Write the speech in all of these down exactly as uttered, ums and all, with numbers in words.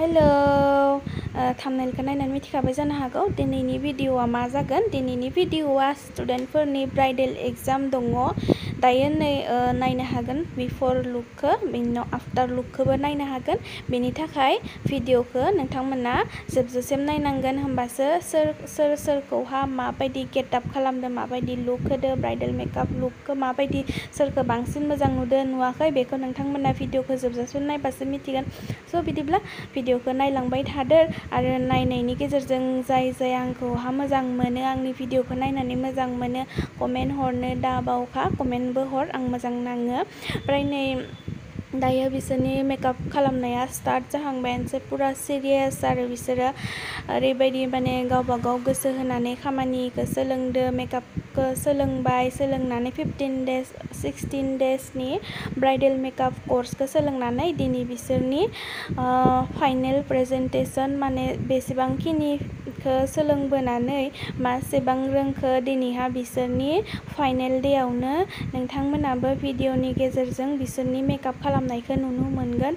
Hello थाम्बनेलखौ नायनानै मिथिखाबाय जानो हागौ दिनैनि भिडिअआ मा जागोन। दिनैनि भिडिअआ स्टुडेन्टफोरनि ब्राइडेल एग्जाम दङ। दायो नै नायनो हागोन बिफोर लुकखौ, बेनि उनाव आफ्टार लुकखौबो नायनो हागोन। बेनि थाखाय भिडिअखौ नोंथांमोना जोबजासिम नायनांगोन, होमबासो सोर सोर सोरखौहा माबायदि गेटआप खालामदों, माबायदि लुक होदो, ब्राइडेल मेकआप लुकखौ माबायदि सोरखौ बांसिन मोजां नुदो नुवाखै बेखौ नोंथांमोना भिडिअखौ जोबजासिम नायबासो मिथिगोन। स' बिदिब्ला भिडिअखौ नायलांबाय थादो आरो नायनायनि गेजेरजों जाय जाय आंखौहा मोजां मोनो, आंनि भिडिअखौ नायनानै मोजां मोनो, कमेन्ट हरनो दा बावखा, कमेन्टबो हर, आं मोजां नाङो। ओमफ्राय नै दायो बिसोरनि मेकआप खालामनाया स्टार्ट जाहांबायानोसै, पुरा सिरियास आरो बिसोरो ओरैबायदि माने गावबा गाव गोसो होनानै खामानिखौ सोलोंदो, मेकआपखौ सोलोंबाय, सोलोंनानै फिफ्टिन डेज सिक्सटिन डेजनि ब्राइडेल मेकआप कर्सखौ सोलोंनानै दिनै बिसोरनि फाइनेल प्रेजेन्टेसन माने बेसेबांखिनिखौ सोलोंबोनानै मासेबां रोंखो दिनैहा बिसोरनि फाइनेल डेआवनो नोंथांमोनाबो भिडिअनि गेजेरजों बिसोरनि मेकआप खालामनायखौ नुनो मोनगोन।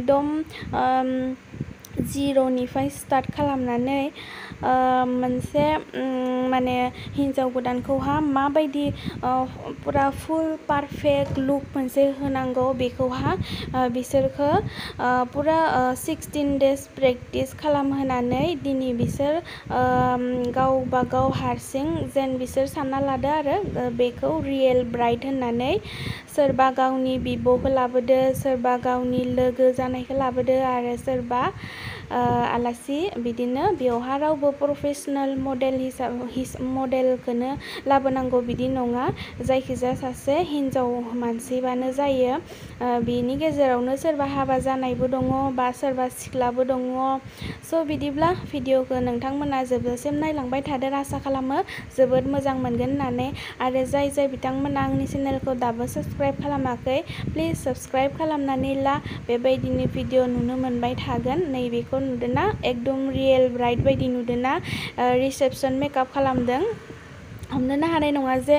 एकदम जिर'निफ्राय स्टार्ट खालामनानै मोनसे माने हिन्जाव गोदानखौहा माबायदि पुरा फुल पारफेक्ट लुक मोनसे होनांगौ बेखौहा बिसोरखौ पुरा सिक्सटिन डेज प्रेक्टिस खालामहोनानै दिनै बिसोर गावबा गाव हारसिं जेन बिसोर सानना लादो आरो बेखौ रियेल ब्राइड होननानै। सोरबा गावनि बिब'खौ लाबोदो, सोरबा गावनि लोगो जानायखौ लाबोदो आरो सोरबा आलासि। बिदिनो बेवहा रावबो प्रफेसनेल मडेल हिसाब मडेलखौनो लाबोनांगौ बिदि नङा, जायखिजाया सासे हिन्जाव मानसिबानो जायो। बेनि गेजेरावनो सोरबा हाबा जानायबो दङ बा सोरबा सिख्लाबो दङ। स' बिदिब्ला भिडिअखौ नोंथांमोना जोबजासिम नायलांबाय थादो, आसा खालामो जोबोद मोजां मोनगोन होननानै। आरो जाय जाय बिथांमोना आंनि चेनेलखौ दाबो साबस्क्राइब खालामाखै, प्लिज साबस्क्राइब खालामनानै ला, बेबायदिनो भिडिअ नुनो मोनबाय थागोन। नैबेखौ नुदोंना, एकदम रियेल ब्राइड बायदि नुदोंना, रिसेपसन मेकआप खालामदों। हमनोनो हानाय नङा जे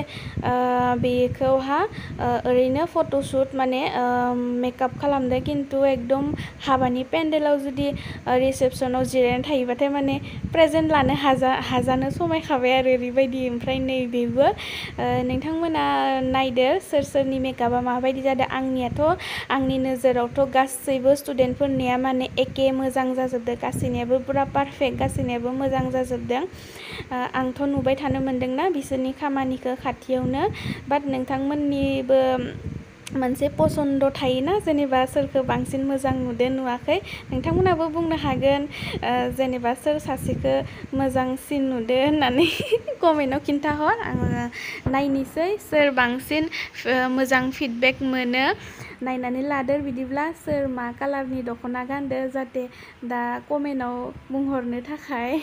बेखौहा ओरैनो फट'शुट माने मेकआप खालामदों, खिन्थु एकदम हाबानि पेन्डेलाव जुदि रिसेपसनाव जिरायनानै थायोबाथाय माने प्रेजेन्ट लानो हाजा हाजानो समायखाबाय आरो ओरैबायदि। ओमफ्राय नैबेबो नोंथांमोना नायदो सोर सोरनि मेकआपा माबायदि जादों। आंनियाथ' आंनि नोजोरावथ' गासैबो स्टुडेन्टफोरनिया माने एखे मोजां जाजोबदों, गासैनियाबो पुरा पारफेक्ट, गासैनियाबो मोजां जाजोबदों। आंथ' नुबाय थानो मोनदोंना बिसोरनि खामानिखौ खाथियावनो। बाट नोंथांमोननिबो मोनसे पसन्द थायोना, जेनेबा सोरखौ बांसिन मोजां नुदों नुवाखै, नोंथांमोनाबो बुंनो हागोन जेनेबा सोर सासेखौ मोजांसिन नुदों होननानै कमेन्टआव खिन्थाहर। आङो नायनोसै सोर बांसिन मोजां फिडबेक मोनो, नायनानै लादो। बिदिब्ला सोर मा कालारनि दख'ना गानदो, जाहाथे दा कमेन्टआव बुंहरनो थाखाय।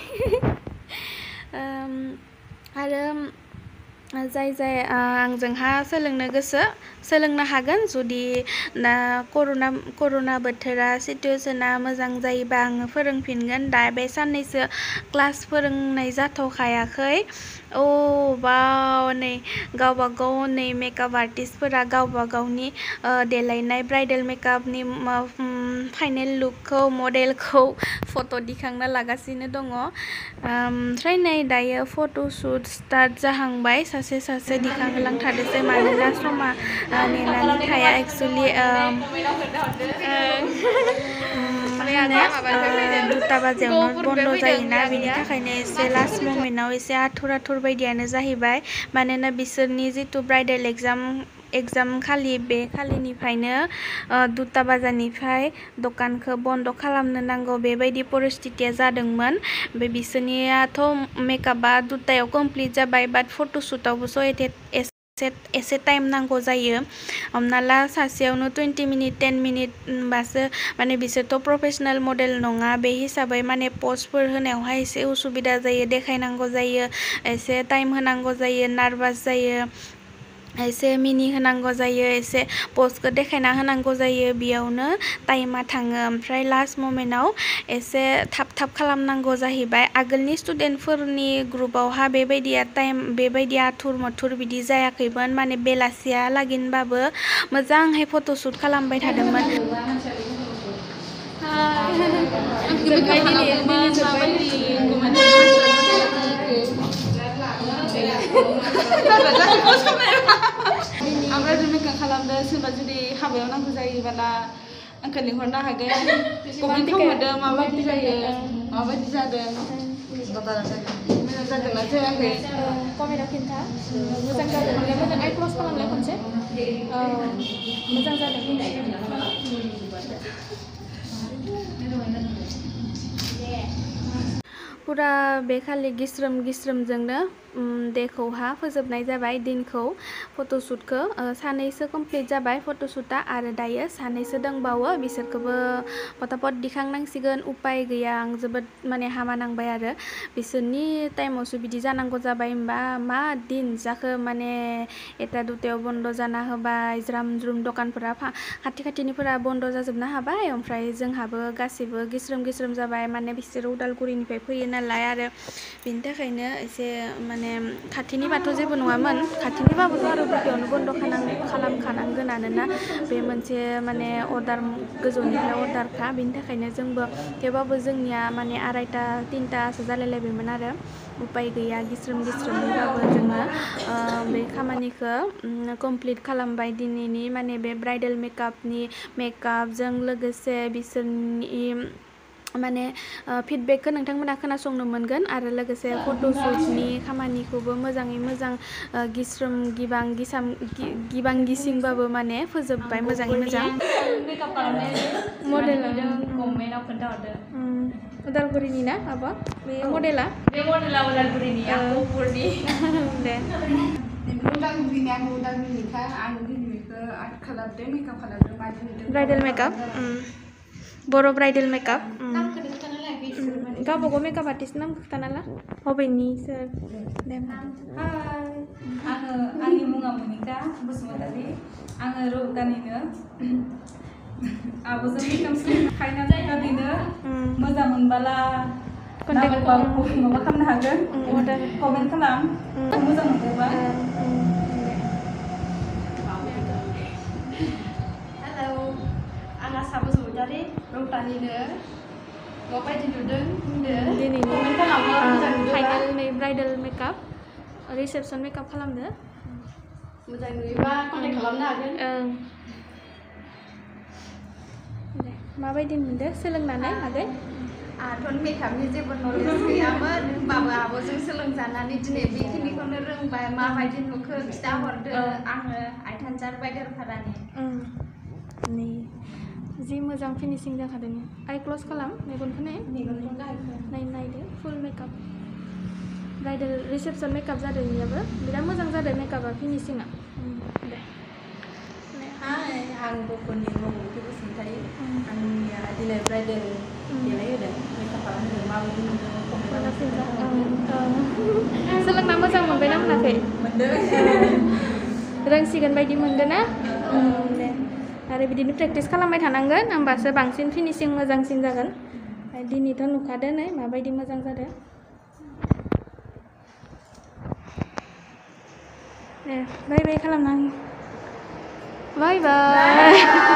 आरो जाय जाय आंजोंहा सोलोंनो गोसो सोलोंनो हागोन, जुदि दा कर'ना कर'ना बोथोरा सिटुवेसना मोजां जायोबा आङो फोरोंफिनगोन। दा बे साननैसो क्लास फोरोंनाय जाथ'खायाखै। औ बाव नै गावबा गाव नै मेकआप आर्टिस्टफोरा गावबा गावनि देलायनाय ब्राइडेल मेकआपनि फाइनेल लुकखौ मडेलखौ फट' दिखांना लागासिनो दङ। ओमफ्राय नै दायो फट'शुट स्टार्ट जाहांबाय, सासे सासे दिखांहोलांथारदोसै मानोना समा नेनानै थाया एक्सुलि। दुता बाजियावनो बन्द' जायोना, बेनि थाखायनो एसे लास्ट ममेन्टआव एसे आथुर आथुर बायदियानो जाहैबाय। मानोना बिसोरनि जिथु ब्राइडेल एग्जाम एग्जाम खालि बे खालिनिफ्रायनो दुता बाजानिफ्राय दखानखौ बन्द' खालामनो नांगौ, बेबायदि परिस्थितिया जादोंमोन। ओमफ्राय बिसोरनियाथ' मेकआपआ दुतायाव कमप्लिट जाबाय, बाट फट'शुटआवबोसो एसे एसे टाइम नांगौ जायो। हमना ला सासेयावनो टुवेन्टि मिनिट टेन मिनिट बासो, माने बिसोरथ' प्रफेसनेल मडेल नङा, बे हिसाबै माने पस्टफोर होनायावहाय एसे उसुबिदा जायो, देखायनांगौ जायो, एसे टाइम होनांगौ जायो, नार्भास जायो, एसे मिनि होनांगौ जायो, एसे पस्टखौ देखायना होनांगौ जायो, बेयावनो टाइमा थाङो। ओमफ्राय लास्ट ममेन्टआव एसे थाब थाब खालामनांगौ जाहैबाय। आगोलनि स्टुडेन्टफोरनि ग्रुपआवहा बेबायदिया टाइम बेबायदि आथुर मथुर बिदि जायाखैमोन, माने बेलासिया लागिनबाबो मोजांहाय फट'शुट खालामबाय थादोंमोन। जोब्बाय दिनै दिनै जोब्बाय ओमफ्राय मेकआप खालामदों सोरबा जुदि हाबायाव नांगौ जायोबोला आंखौ लिंहरनो हागोन कमेन्ट खालामदों माबायदि जायो माबायदि जादों मोजां जादोंना जायाखै कमेन्टआव खिन्था मोजां जादों मोजां आइ क्लस खालामलाय खनसे मोजां जादों पुरा बे खालि गिस्रोम गिस्रोमजोंनो देखौहा फोजोबनाय जाबाय दिनखौ फट'शूटखौ सानैसो कमप्लिट जाबाय फट'शूटआ आरो दायो सानैसो दंबावो बिसोरखौबो फटाफट दिखांनांसिगोन उपाय गैया आं जोबोद माने हामा नांबाय आरो बिसोरनि टाइमावसो बिदि जानांगौ जाबाय होमबा मा दिन जाखो माने एटा दुटायाव बन्द जाना होबाय ज्राम ज्रुम दखानफोरा खाथि खाथिनिफोरा बन्द जाजोबना हाबाय ओमफ्राय जोंहाबो गासैबो गिस्रोम गिस्रोम जाबाय माने बिसोरो उदालगुरिनिफ्राय फैयो नालाय आरो बिनि थाखायनो एसे माने खाथिनिबाथ' जेबो नङामोन खाथिनिबाबोथ' आरो दुटायावनो बन्द खालामखानांगोनानो ना बे मोनसे माने अर्डार गोजौनिफ्राय अर्डारखा बिनि थाखायनो जोंबो थेवबाबो जोंनिया माने आरायटा तिनटासो जालायलायबायमोन आरो उपाय गैया गिस्रोम गिस्रोमैबाबो जोङो बे खामानिखौ कमप्लिट खालामबाय दिनैनि माने बे ब्राइडेल मेकआपनि मेकआपजों लोगोसे बिसोरनि माने फिडबेकखौ नोंथांमोना खोनासंनो मोनगोन आरो लोगोसे फट'शूटनि खामानिखौबो मोजाङै मोजां गिस्रोम गिबां गिसाम गिबां गिसिंबाबो माने फोजोबबाय मोजाङै मोजां मेकआप खालामनाय मडेलाव कमेन्टआव खोन्थाहरदो उदालगुरिनि ना आबा बे मडेला बे मडेला उदालगुरिनि आंनि दे उदालगुरिनि आं उदालगुरिनिखा आं दिनैखौ आर्ट खालामदों मेकआप खालामदों मादि नुदों ब्राइडेल मेकआप बरो ब्राइडेल मेकआप गावबागाव मेकआप आर्टिस्ट नाम खोथाना ला बबेनि सोर दे आङो आंनि मुङा मनिका बसुमतारी आङो रौतानिनो आब'जों मेकआप खायना जायगा बेनो मोजां मोनबाला कन्टेक्ट माबा खालामनो हागोन कमेन्ट खालाम मोजां मोनोबा हेलौ आं आसा बसुमतारी रौतानिनो माबायदि नुदों दिनैनि फाइनाल नै ब्राइडेल मेकआप रिसेपसन मेकआप खालामदो मोजां नुयोबा कन्टेक्ट खालामनो हागोन ओं दे माबायदि मोनदो सोलोंनानै आगै आंथ' मेकआपनि जेबो नलेज गैयामोन होमबाबो आब'जों सोलोंजानानै दिनै बेखिनिखौनो रोंबाय माबायदि नुखो खिथाहरदो आङो आइथानजार बायदेरफारानि नै जि मोजां फिनिशिं जाखादों आइ क्लस खालाम मेगनखौ नाय मेगनखौ नाय नायदो full makeup bridal reception makeup जादों इनियाबो बिराद मोजां जादों मेकआपआ फिनिशिंआ दे हाय आं बक'नि मवंखौ बसुमतारी आंनिया दिनै ब्राइडेल देलायहोदों मेकआप खालामहोदों माबायदि मोनदों सोलोंना मोजां मोनबाय ना मोनाखै मोनदों रोंसिगोन बायदि मोनदों ना दे आरो बिदिनो प्रेक्टिस खालामबाय थानांगोन होमबासो बांसिन फिनिशिं मोजांसिन जागोन दिनैथ' नुखादो नै माबायदि मोजां जादों दे बाय बाय खालामना बाय बाय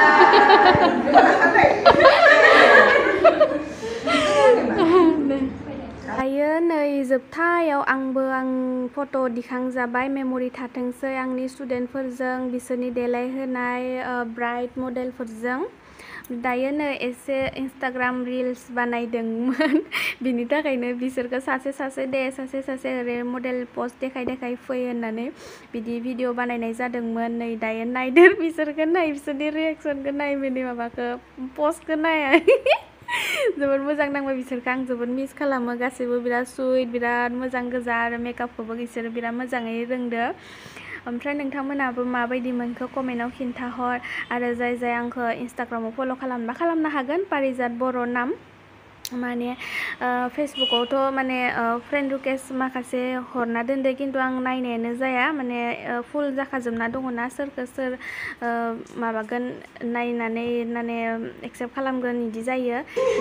दायो नै जोबथायाव आंबो आं फट' दिखांजाबाय मेम'रि थाथोंसै आंनि स्टुडेन्टफोरजों बिसोरनि देलायहोनाय ब्राइड मडेलफोरजों दायो नै एसे इन्स्टाग्राम रिल्स बानायदोंमोन बिनि थाखायनो बिसोरखौ सासे सासे दे सासे सासे ओरै मडेल पस्ट देखाय देखाय फै होननानै बिदि भिडिअ बानायनाय जादोंमोन नै दायो नायदो बिसोरखौ नाय बिसोरनि रिएक्सनखौ नाय बिनि माबाखौ पस्टखौ नाय जोबोद मोजां नांबाय बिसोरखौ आं जोबोद मिस खालामो गासैबो बिराद सुइट बिराद मोजां गोजा आरो मेकआपखौबो बिसोरो बिराद मोजाङै रोंदो ओमफ्राय नोंथांमोनाबो माबायदि मोनखो कमेन्टआव खिन्थाहर आरो जाय जाय आंखौ इन्स्टाग्रामाव फल' खालामबा खालामनो हागोन पारिजात बर' नाम माने फेसबुकावथ' माने फ्रेन्ड रिकुवेस्ट माखासे हरना दोनदो खिन्थु आं नायनायानो जाया माने फुल जाखाजोबना दङ ना सोरखौ सोर माबागोन नायनानै माने एक्सेप्ट खालामगोन बिदि जायो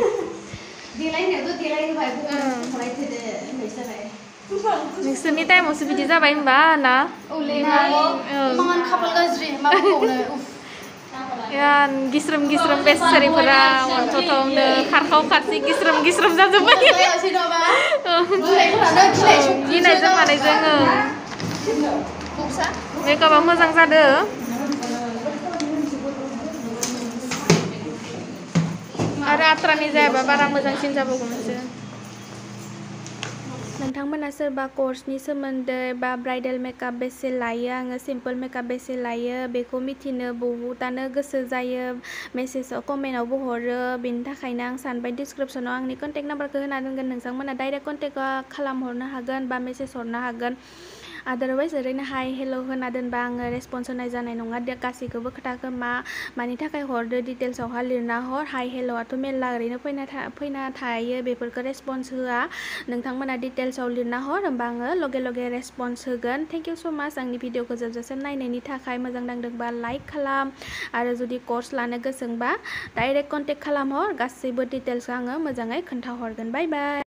नोंसोरनि टाइमावसो बिदि जाबाय होनबा ना Ya, gisrem gisrem beserifera waktu tahunnya karkau kasih gisrem gisrem saja banyak. Ini aja mana aja nge. Mereka bang mwjang sada. Ada atrani जाया बारा मोजांसिन जाबावगौमोनसो नोंथांमोना सोरबा कर्सनि सोमोन्दै बा ब्राइडल मेकअप बेसे लायो आङो सिम्पल मेकअप बेसे लायो बेखौ मिथिनो बहुतानो गोसो जायो मेसेजाव कमेन्टआवबो हरो बेनि थाखायनो आं सानबाय डिसक्रिप्शनाव आंनि कन्टेक्ट नाम्बारखौ होना दोनगोन नोंथांमोना डाइरेक्ट कन्टेक्ट खालामहरनो हागोन बा मेसेज हरनो हागोन आदारवाइज ओरैनो हाय हेल' होना दोनबा आङो रेसपन्स होनाय जानाय नङा गासैखौबो खोथाखौ मा मानि थाखाय हरदो डिटेल्सआवहा लिरना हर हाय हेल'आथ' मेरला ओरैनो फैना फैना थायो बेफोरखौ रेसपन्स होआ नोंथांमोना डिटेल्सआव लिरना हर होमबा आङो लगे लगे रेसपन्स होगोन थेंक इउ स' माच आंनि भिडिअखौ जोबजासिम नायनायनि थाखाय मोजां नांदोंबा लाइक खालाम आरो जुदि कर्स लानो गोसोबा डाइरेक्ट कन्टेक्ट खालामहर गासैबो डिटेल्सखौ आङो मोजाङै खोन्थाहरगोन बाय बाय